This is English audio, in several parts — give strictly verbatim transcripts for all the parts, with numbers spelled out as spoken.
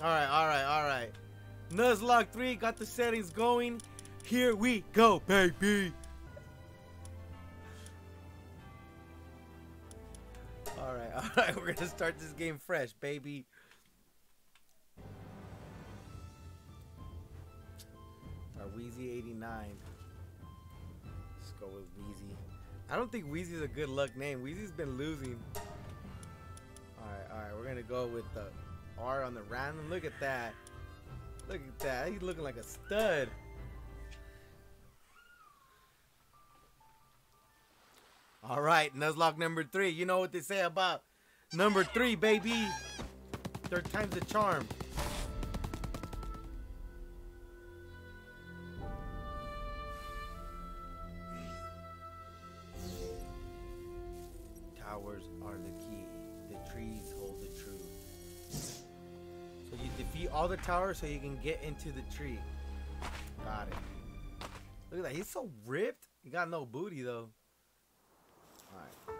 Alright, alright, alright. Nuzlocke three got the settings going. Here we go, baby. Alright, alright, we're gonna start this game fresh, baby. Our Wheezy eighty-nine. Let's go with Wheezy. I don't think Wheezy's a good luck name. Wheezy's been losing. Alright, alright, we're gonna go with the R on the random. Look at that. Look at that. He's looking like a stud. Alright, Nuzlocke number three. You know what they say about number three, baby. Third time's the charm. Towers are the key. The trees hold the truth. So you defeat all the towers so you can get into the tree. Got it. Look at that. He's so ripped. He got no booty though. Alright.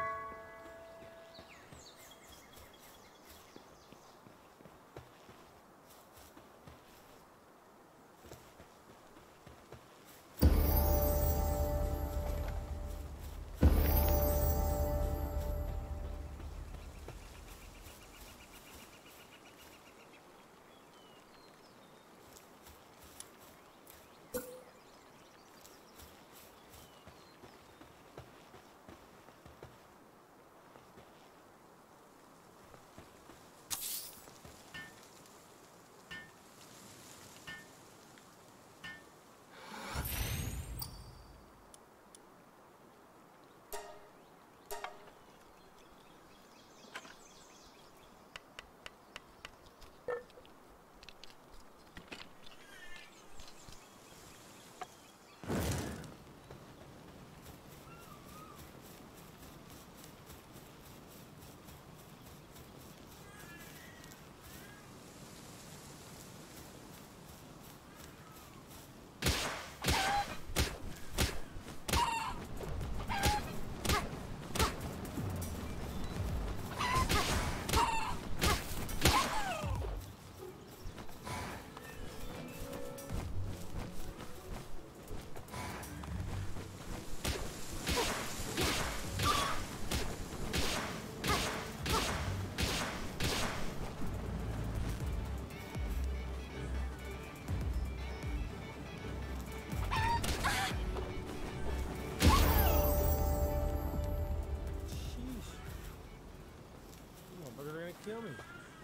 Kill me.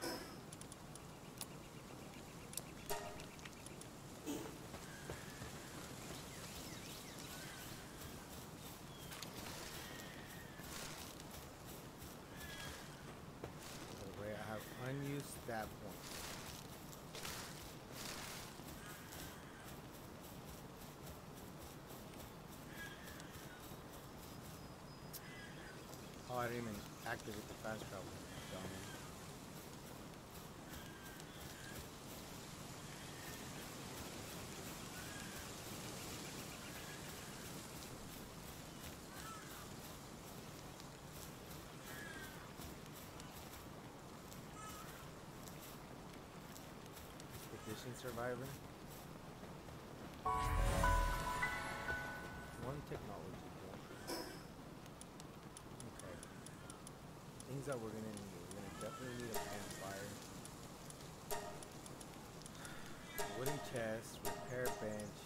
Okay, I have unused stat points. Oh, I didn't even activate the fast travel. Dummy. Survivor. One technology point. Okay. Things that we're gonna need. We're gonna definitely need a campfire. Wooden chest, repair bench,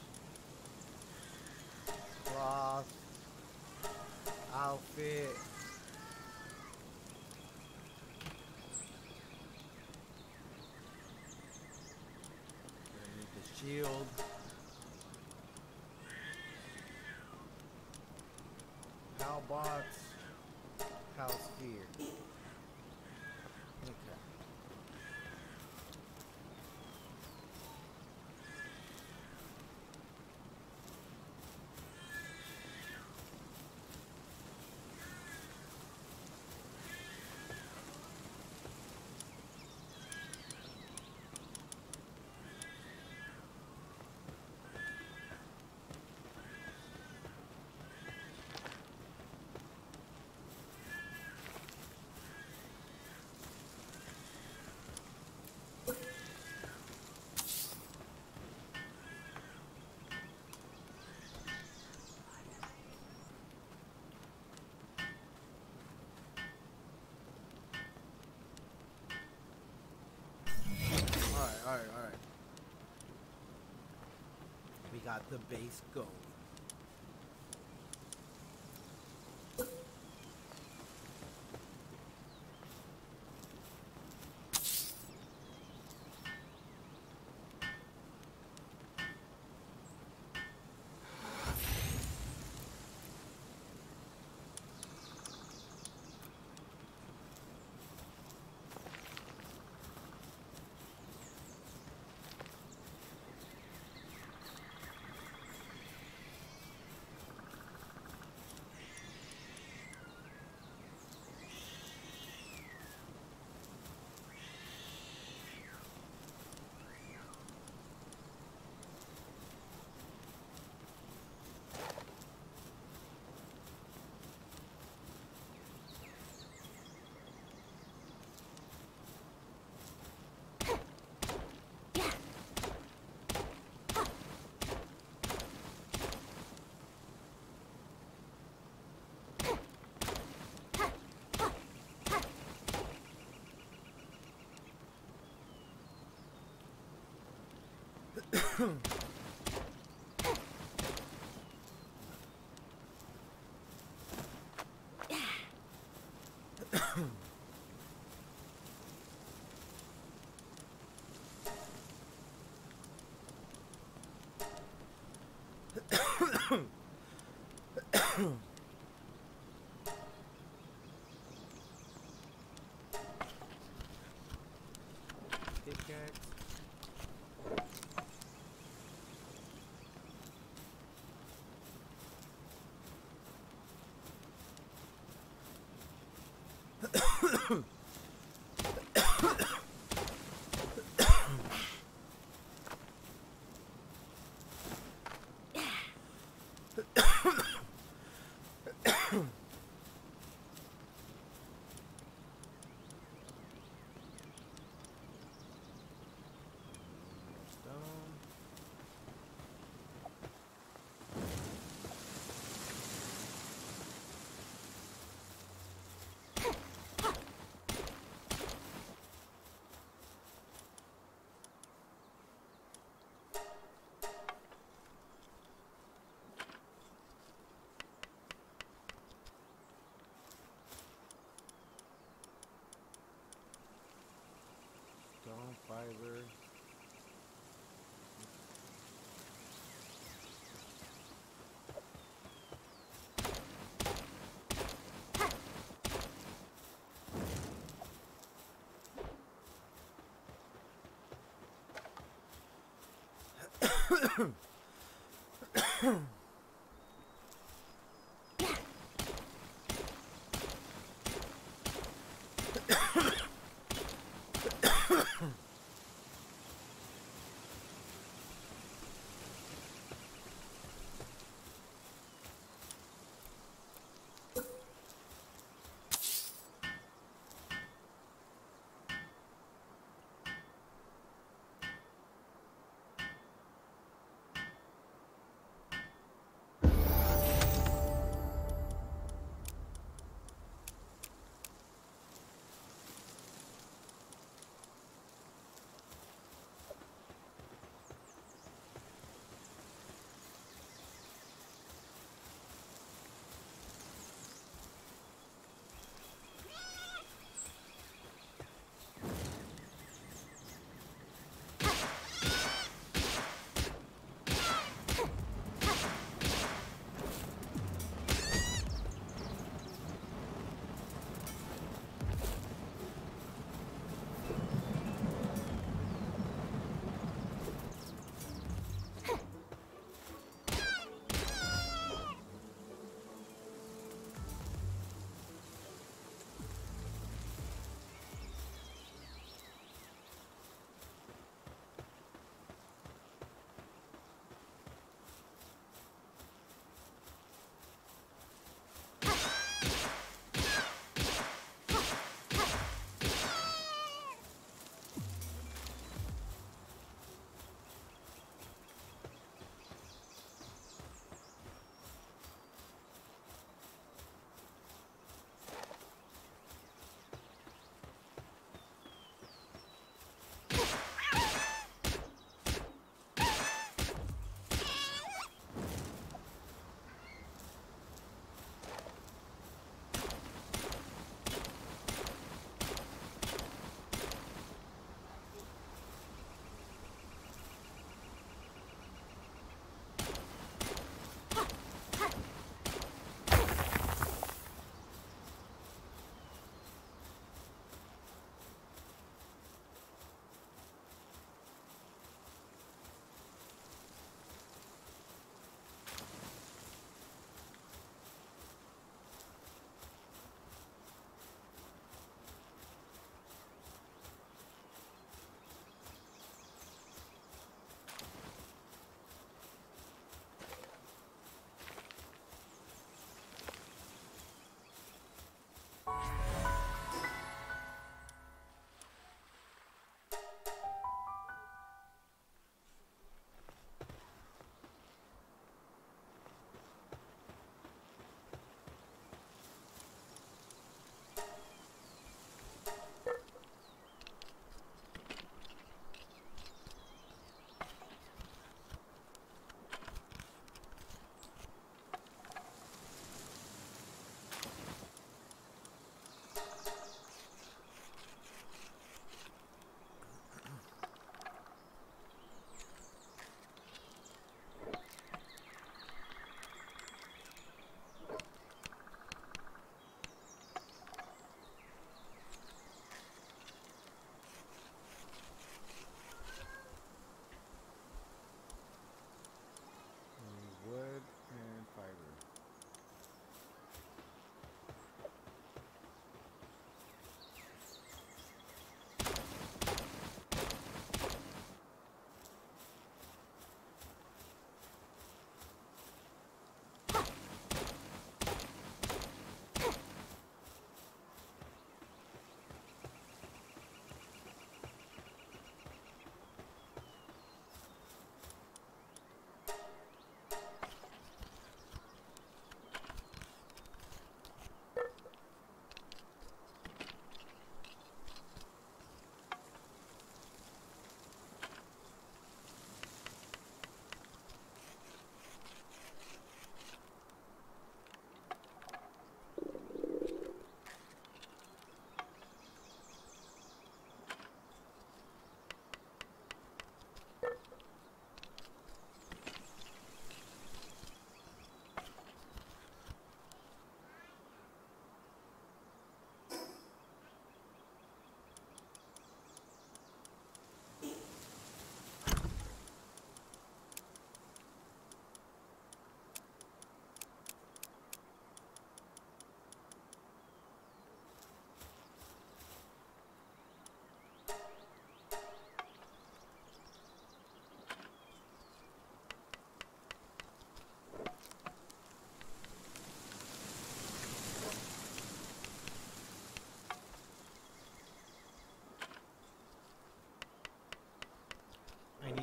cloth, outfit. Shield. Pal box. Pal sphere. Okay. got the base going. Pickaxe. Stone fiber.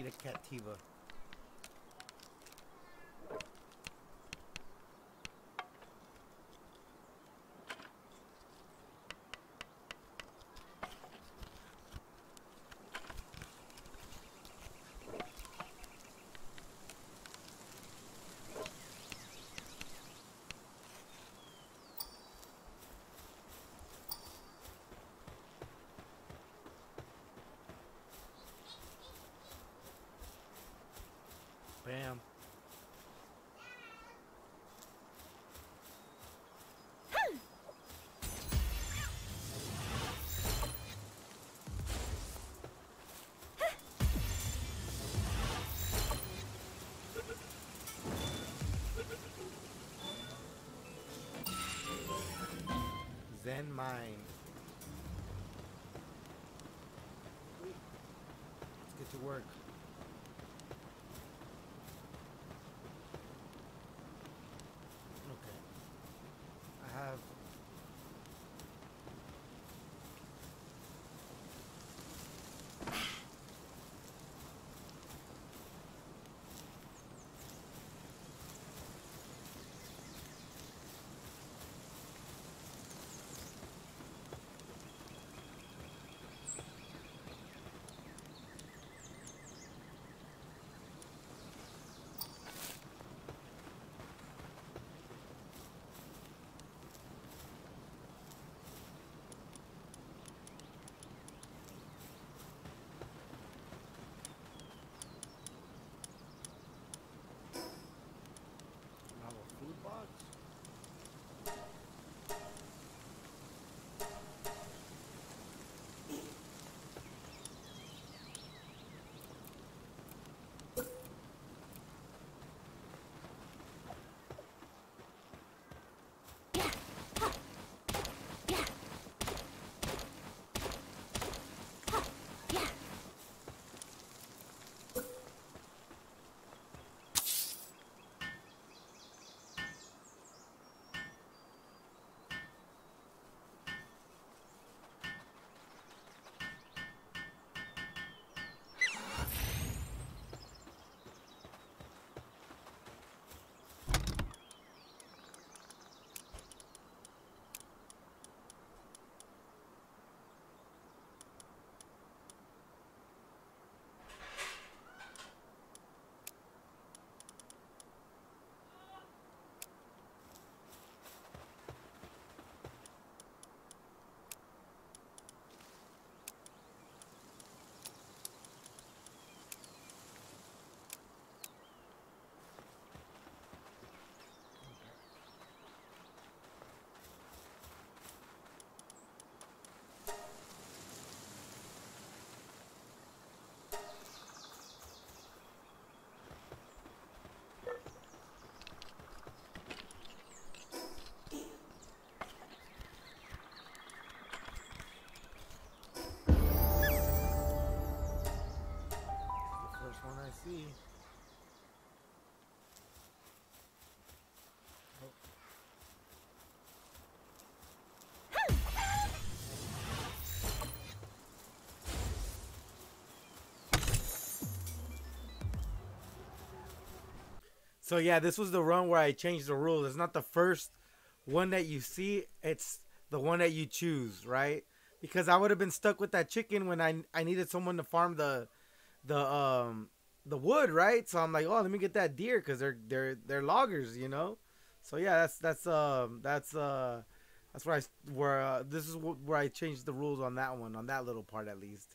a Cativa. Bam. Zen Mind. Let's get to work. Okay. I have I have a food box. First one I see. Oh. So yeah, this was the run where I changed the rules. It's not the first one that you see, it's the one that you choose, right? Because I would have been stuck with that chicken when I I needed someone to farm the the um the wood, right? So I'm like, oh, let me get that deer because they're they're they're loggers, you know. So yeah, that's that's um that's uh that's where I where uh, this is where I changed the rules on that one, on that little part at least.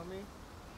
on me.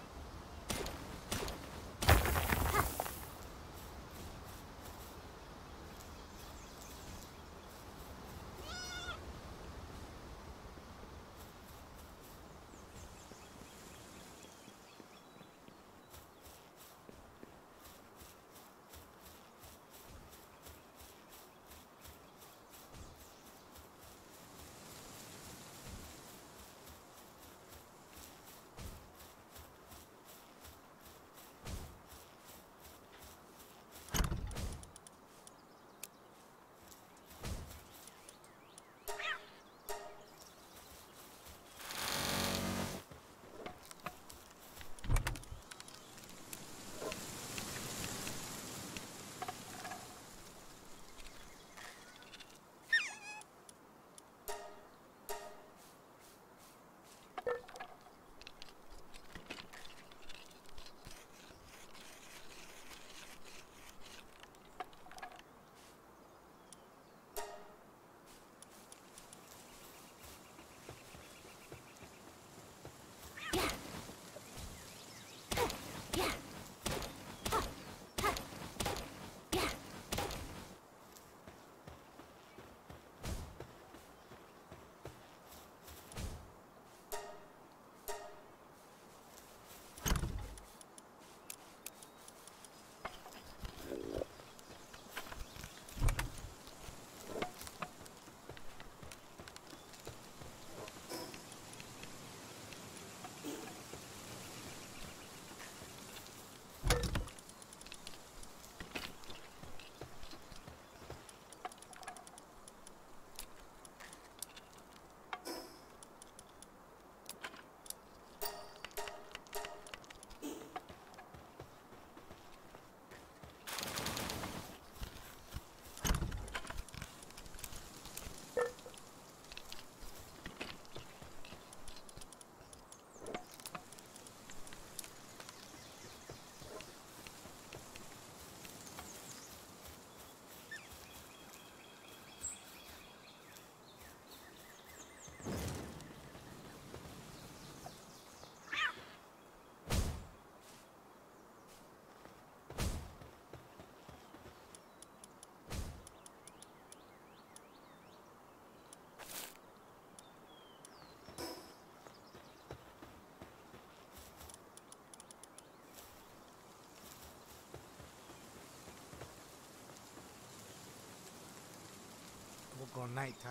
We'll go nighttime.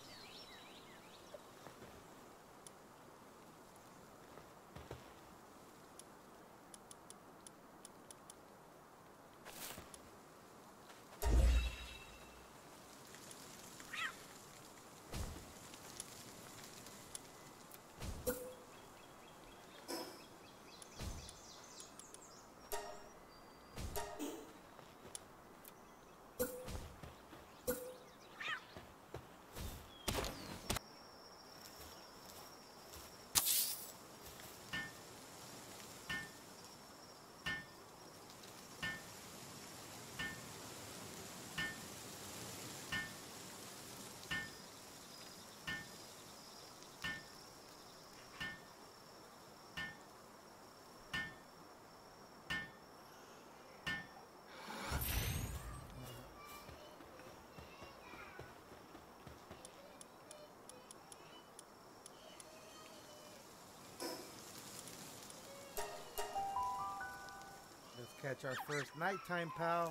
Catch our first nighttime pal.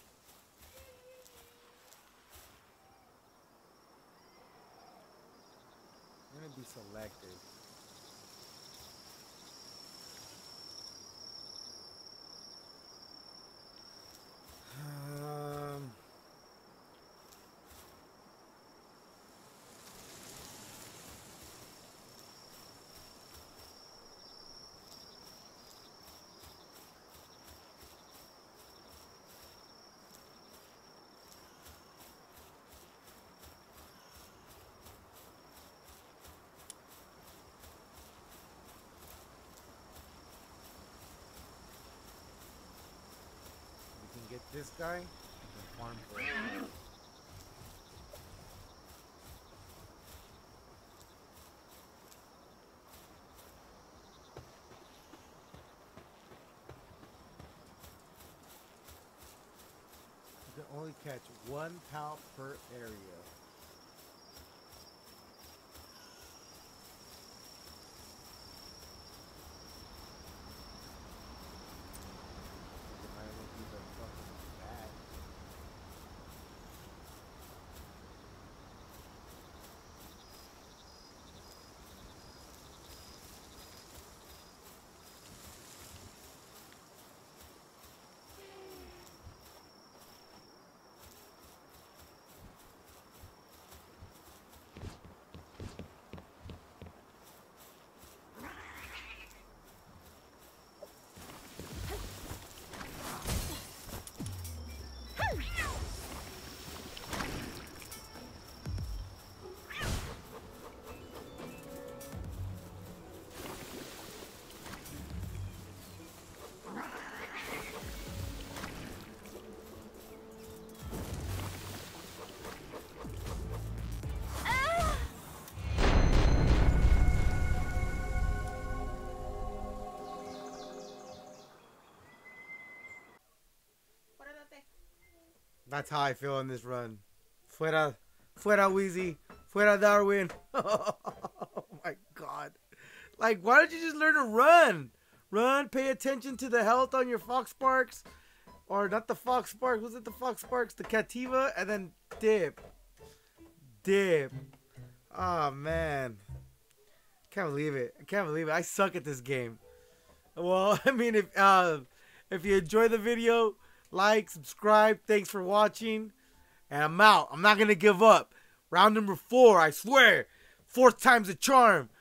I'm gonna be selected. Um, Get this guy and farm for it. only catch one pal per area. That's how I feel in this run. Fuera, fuera Wheezy, fuera Darwin. Oh my god. Like, why don't you just learn to run? Run, pay attention to the health on your Fox Sparks. Or not the Fox Sparks, was it the Fox Sparks? The Cativa, and then dip. Dip. Oh man. Can't believe it. I can't believe it. I suck at this game. Well, I mean, if, uh, if you enjoy the video, like, subscribe. Thanks for watching. And I'm out. I'm not going to give up. Round number four, I swear. Fourth time's a charm.